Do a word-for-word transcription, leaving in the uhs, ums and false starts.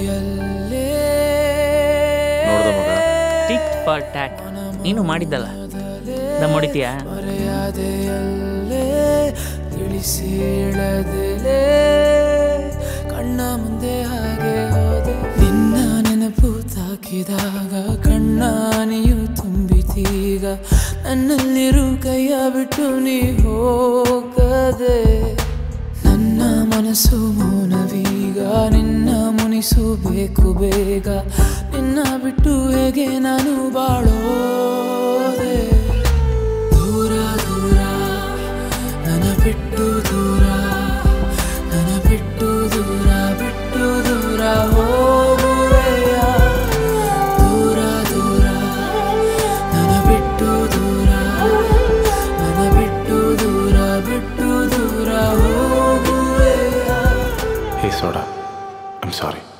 ನೋಡ್ದ ಮಗ tick for tack ನೀನು ಮಾಡಿದ್ದಲ್ಲ ದಮ್ ಹೊಡಿತೀಯಾ ಕಣ್ಣ ಮುಂದೆ ಹಾಗೆ ಹೋದೆ ನಿನ್ನ ನೆನಪು ತಾಕಿದಾಗ ಕಣ್ಣಾನಿಯು ತುಂಬಿತೀಗ ನನ್ನಲ್ಲಿರು ಕೈಯ ಬಿಟ್ಟು ನೀ ಹೋಗದೆ ನನ್ನ ಮನಸ್ಸು ಮೌನವೀಗ ನಿನ್ನ ಮುನಿಸಬೇಕು ಬೇಗ ನಿನ್ನ ಬಿಟ್ಟು ಹೇಗೆ ನಾನು ಬಾಳೋದೆ ದೂರ ದೂರ ನನ್ನ ಬಿಟ್ಟು ದೂರ ನನ್ನ ಬಿಟ್ಟು ದೂರ ಬಿಟ್ಟು ದೂರ ಹೋಗುವೆಯ ದೂರ ದೂರ ನನ್ನ ಬಿಟ್ಟು ದೂರ ನನ್ನ ಬಿಟ್ಟು ದೂರ ಬಿಟ್ಟು ದೂರ ಹೋಗುವೆಯ hey soda I am sorry